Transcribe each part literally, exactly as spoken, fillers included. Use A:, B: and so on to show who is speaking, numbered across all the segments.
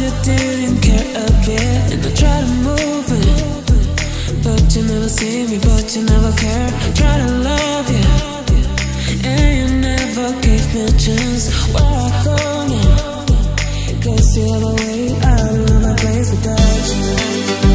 A: you didn't care a bit, and I try to move it, but you never see me, but you never care. Try to love you, and you never gave me a chance. Where I go now? Guess you're the way out of my place without you.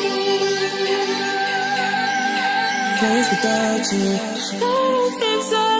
A: Without you, I don't think so.